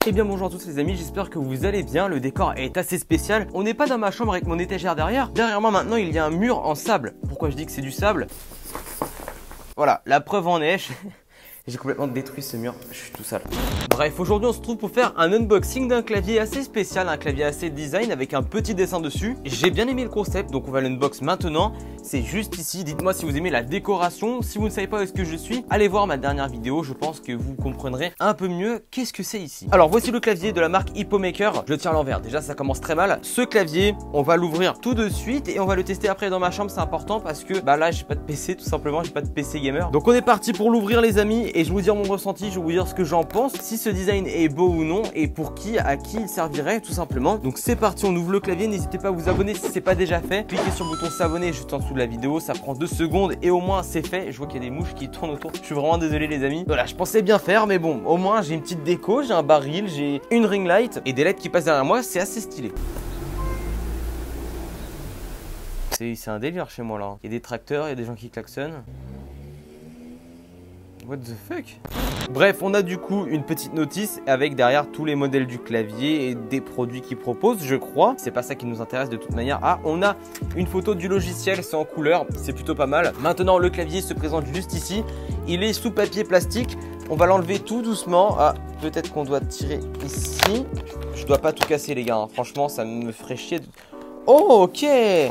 Eh bien bonjour à tous les amis, j'espère que vous allez bien, le décor est assez spécial. On n'est pas dans ma chambre avec mon étagère derrière. Derrière moi maintenant il y a un mur en sable. Pourquoi je dis que c'est du sable? Voilà, la preuve en est, j'ai complètement détruit ce mur, je suis tout sale. Bref, aujourd'hui on se trouve pour faire un unboxing d'un clavier assez spécial, un clavier assez design avec un petit dessin dessus. J'ai bien aimé le concept, donc on va l'unbox maintenant. C'est juste ici, dites-moi si vous aimez la décoration. Si vous ne savez pas où est-ce que je suis, allez voir ma dernière vidéo, je pense que vous comprendrez un peu mieux qu'est-ce que c'est ici. Alors voici le clavier de la marque Hippomaker. Je le tiens à l'envers, déjà ça commence très mal. Ce clavier, on va l'ouvrir tout de suite et on va le tester après dans ma chambre, c'est important parce que bah là j'ai pas de PC tout simplement, j'ai pas de PC gamer. Donc on est parti pour l'ouvrir les amis et je vais vous dire mon ressenti, je vais vous dire ce que j'en pense, si ce design est beau ou non et pour qui, à qui il servirait tout simplement. Donc c'est parti, on ouvre le clavier, n'hésitez pas à vous abonner si c'est pas déjà fait. Cliquez sur le bouton s'abonner juste en dessous de la vidéo, ça prend 2 secondes et au moins c'est fait. Je vois qu'il y a des mouches qui tournent autour, je suis vraiment désolé les amis. Voilà, je pensais bien faire mais bon, au moins j'ai une petite déco, j'ai un baril, j'ai une ring light et des LED qui passent derrière moi, c'est assez stylé. C'est un délire chez moi là, il y a des tracteurs, il y a des gens qui klaxonnent. What the fuck? Bref, on a du coup une petite notice avec derrière tous les modèles du clavier et des produits qu'ils proposent, je crois. C'est pas ça qui nous intéresse de toute manière. Ah, on a une photo du logiciel, c'est en couleur, c'est plutôt pas mal. Maintenant, le clavier se présente juste ici. Il est sous papier plastique. On va l'enlever tout doucement. Ah, peut-être qu'on doit tirer ici. Je dois pas tout casser les gars, hein. Franchement, ça me ferait chier. Oh, ok.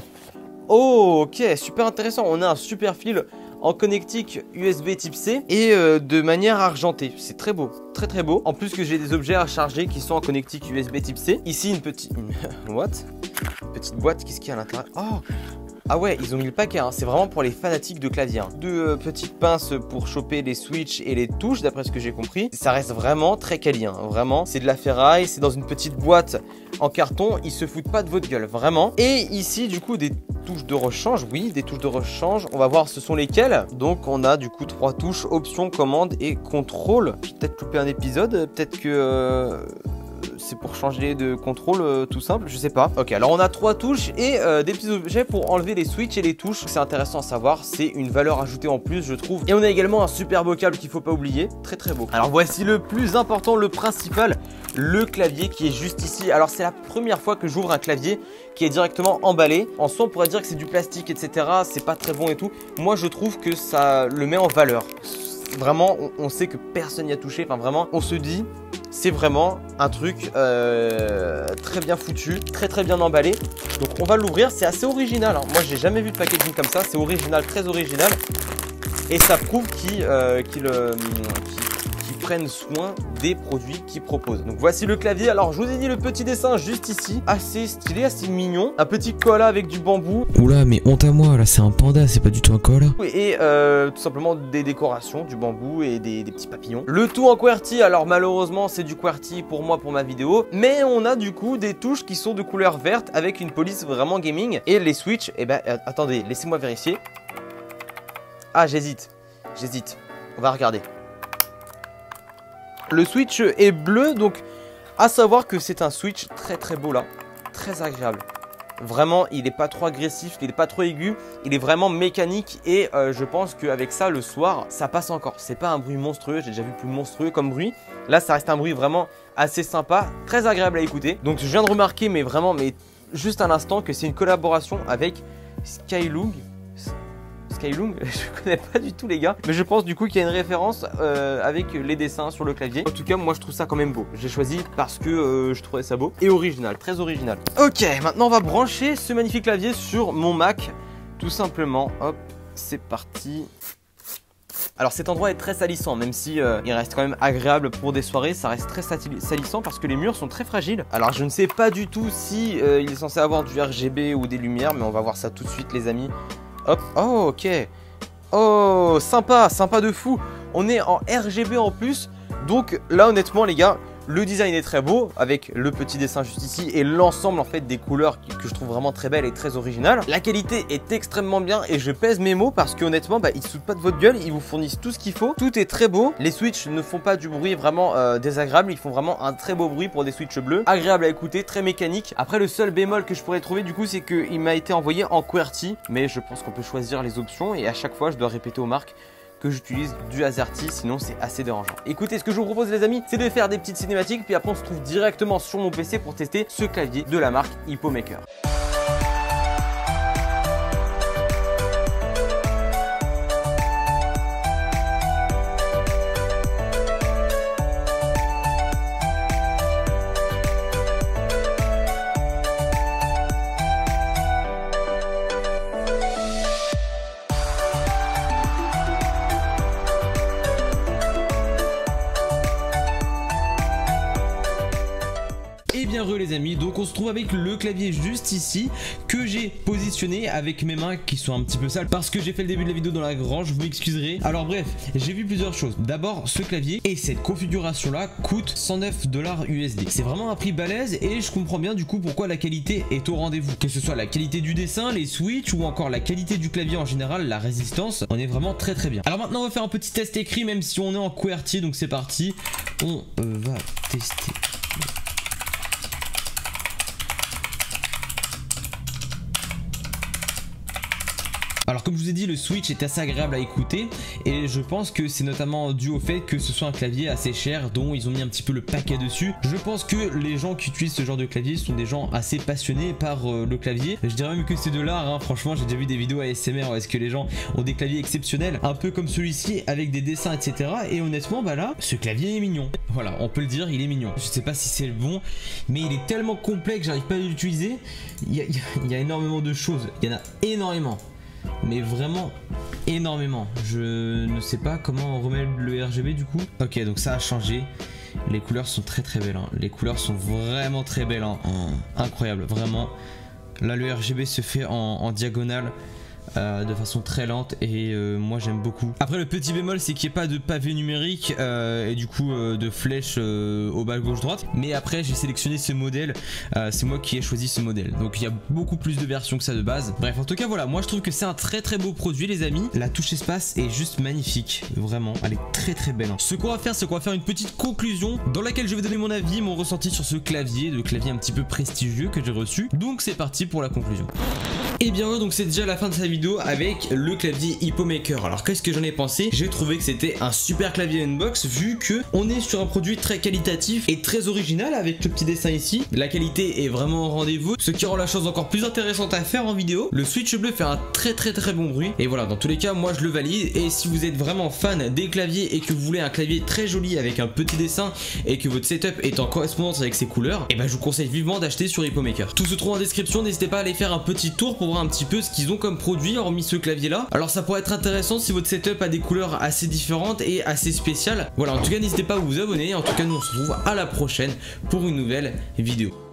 Oh, ok, super intéressant. On a un super fil en connectique USB type C et de manière argentée. C'est très beau, très très beau. En plus que j'ai des objets à charger qui sont en connectique USB type C. Ici une petite... What? Une petite boîte, qu'est-ce qu'il y a à l'intérieur? Oh! Ah ouais, ils ont mis le paquet, hein. C'est vraiment pour les fanatiques de clavier. Hein. Deux petites pinces pour choper les switches et les touches, d'après ce que j'ai compris. Ça reste vraiment très quali, hein. Vraiment, c'est de la ferraille, c'est dans une petite boîte en carton. Ils se foutent pas de votre gueule, vraiment. Et ici, du coup, des touches de rechange. Oui, des touches de rechange. On va voir ce sont lesquelles. Donc, on a du coup 3 touches, option, commande et contrôle. J'ai peut-être loupé un épisode, peut-être que... c'est pour changer de contrôle tout simple, je sais pas. Ok, alors on a 3 touches et des petits objets pour enlever les switches et les touches. C'est intéressant à savoir, c'est une valeur ajoutée en plus je trouve. Et on a également un super beau câble qu'il faut pas oublier, très très beau. Alors voici le plus important, le principal, le clavier qui est juste ici. Alors c'est la première fois que j'ouvre un clavier qui est directement emballé. En soi on pourrait dire que c'est du plastique etc, c'est pas très bon et tout. Moi je trouve que ça le met en valeur. Vraiment on sait que personne n'y a touché, enfin vraiment on se dit... C'est vraiment un truc très bien foutu, très bien emballé. Donc on va l'ouvrir, c'est assez original. Hein. Moi j'ai jamais vu de packaging comme ça, c'est original, très original. Et ça prouve qu'ils prennent soin des produits qu'ils proposent. Donc voici le clavier. Alors je vous ai dit le petit dessin juste ici, assez stylé, assez mignon. Un petit koala avec du bambou. Oula mais honte à moi, là c'est un panda, c'est pas du tout un koala. Et tout simplement des décorations, du bambou et des petits papillons. Le tout en QWERTY, alors malheureusement c'est du QWERTY pour moi pour ma vidéo. Mais on a du coup des touches qui sont de couleur verte avec une police vraiment gaming. Et les switches, et ben attendez, laissez-moi vérifier. Ah j'hésite, on va regarder. Le switch est bleu, donc à savoir que c'est un switch très beau là, très agréable. Vraiment, il n'est pas trop agressif, il n'est pas trop aigu, il est vraiment mécanique et je pense qu'avec ça, le soir, ça passe encore. C'est pas un bruit monstrueux, j'ai déjà vu plus monstrueux comme bruit. Là, ça reste un bruit vraiment assez sympa, très agréable à écouter. Donc je viens de remarquer, mais vraiment, mais juste à l'instant, que c'est une collaboration avec Skylung. Skylung, je connais pas du tout les gars, mais je pense du coup qu'il y a une référence avec les dessins sur le clavier. En tout cas moi je trouve ça quand même beau. J'ai choisi parce que je trouvais ça beau et original, très original. Ok, maintenant on va brancher ce magnifique clavier sur mon Mac, tout simplement. Hop, c'est parti. Alors cet endroit est très salissant, même si il reste quand même agréable pour des soirées, ça reste très salissant parce que les murs sont très fragiles. Alors je ne sais pas du tout si il est censé avoir du RGB ou des lumières, mais on va voir ça tout de suite les amis. Hop, oh ok. Oh sympa, sympa de fou. On est en RGB en plus. Donc là honnêtement les gars, le design est très beau avec le petit dessin juste ici et l'ensemble en fait des couleurs que je trouve vraiment très belles et très originales. La qualité est extrêmement bien et je pèse mes mots parce que honnêtement bah, ils se foutent pas de votre gueule, ils vous fournissent tout ce qu'il faut. Tout est très beau, les switches ne font pas du bruit vraiment désagréable, ils font vraiment un très beau bruit pour des switches bleus. Agréable à écouter, très mécanique. Après le seul bémol que je pourrais trouver du coup c'est qu'il m'a été envoyé en QWERTY, mais je pense qu'on peut choisir les options et à chaque fois je dois répéter aux marques que j'utilise du AZERTY, sinon c'est assez dérangeant. Écoutez, ce que je vous propose les amis, c'est de faire des petites cinématiques, puis après on se trouve directement sur mon PC pour tester ce clavier de la marque Hippomaker. Et bien heureux les amis, donc on se trouve avec le clavier juste ici que j'ai positionné avec mes mains qui sont un petit peu sales parce que j'ai fait le début de la vidéo dans la grange, vous m'excuserez. Alors bref, j'ai vu plusieurs choses. D'abord, ce clavier et cette configuration là coûte 109 $ USD. C'est vraiment un prix balèze et je comprends bien du coup pourquoi la qualité est au rendez-vous. Que ce soit la qualité du dessin, les switches ou encore la qualité du clavier en général, la résistance, on est vraiment très très bien. Alors maintenant on va faire un petit test écrit même si on est en QWERTY, donc c'est parti. On va tester. Alors comme je vous ai dit, le switch est assez agréable à écouter et je pense que c'est notamment dû au fait que ce soit un clavier assez cher dont ils ont mis un petit peu le paquet dessus. Je pense que les gens qui utilisent ce genre de clavier sont des gens assez passionnés par le clavier. Je dirais même que c'est de l'art, hein. Franchement j'ai déjà vu des vidéos ASMR où est-ce que les gens ont des claviers exceptionnels, un peu comme celui-ci avec des dessins etc. Et honnêtement bah là, ce clavier est mignon. Voilà, on peut le dire, il est mignon. Je sais pas si c'est le bon, mais il est tellement complet que j'arrive pas à l'utiliser. Il y a énormément de choses, il y en a énormément. Mais vraiment énormément. Je ne sais pas comment on remet le RGB du coup. Ok, donc ça a changé. Les couleurs sont très très belles, hein. Les couleurs sont vraiment très belles, hein. Incroyable, vraiment. Là le RGB se fait en diagonale de façon très lente et moi j'aime beaucoup. Après le petit bémol c'est qu'il n'y ait pas de pavé numérique et du coup de flèches au bas gauche droite, mais après j'ai sélectionné ce modèle, c'est moi qui ai choisi ce modèle, donc il y a beaucoup plus de versions que ça de base. Bref, en tout cas voilà, moi je trouve que c'est un très très beau produit les amis. La touche espace est juste magnifique, vraiment elle est très très belle, hein. Ce qu'on va faire c'est qu'on va faire une petite conclusion dans laquelle je vais donner mon avis, mon ressenti sur ce clavier, le clavier un petit peu prestigieux que j'ai reçu. Donc c'est parti pour la conclusion. Et bien donc c'est déjà la fin de cette vidéo avec le clavier Hippomaker. Alors qu'est-ce que j'en ai pensé? J'ai trouvé que c'était un super clavier unbox vu que on est sur un produit très qualitatif et très original avec le petit dessin ici. La qualité est vraiment au rendez-vous, ce qui rend la chose encore plus intéressante à faire en vidéo. Le switch bleu fait un très bon bruit et voilà, dans tous les cas moi je le valide. Et si vous êtes vraiment fan des claviers et que vous voulez un clavier très joli avec un petit dessin et que votre setup est en correspondance avec ses couleurs, et ben je vous conseille vivement d'acheter sur Hippomaker. Tout se trouve en description, n'hésitez pas à aller faire un petit tour pour voir un petit peu ce qu'ils ont comme produit hormis ce clavier là. Alors ça pourrait être intéressant si votre setup a des couleurs assez différentes et assez spéciales. Voilà, en tout cas n'hésitez pas à vous abonner. En tout cas nous on se retrouve à la prochaine pour une nouvelle vidéo.